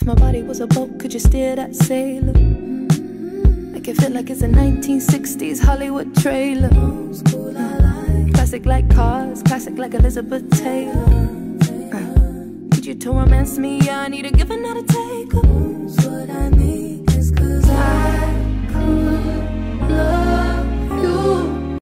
my body was a boat, could you steer that sailor? Make it feel like it's a 1960s Hollywood trailer. Classic like cars, classic like Elizabeth Taylor. Need you to romance me, yeah, I need a give and not a take.